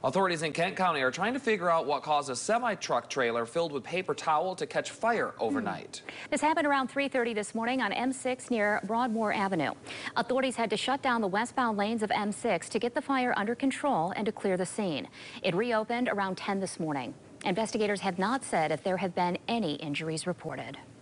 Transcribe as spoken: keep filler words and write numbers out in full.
Authorities in Kent County are trying to figure out what caused a semi-truck trailer filled with paper towel to catch fire overnight. This happened around three thirty this morning on M six near Broadmoor Avenue. Authorities had to shut down the westbound lanes of M six to get the fire under control and to clear the scene. It reopened around ten this morning. Investigators have not said if there have been any injuries reported.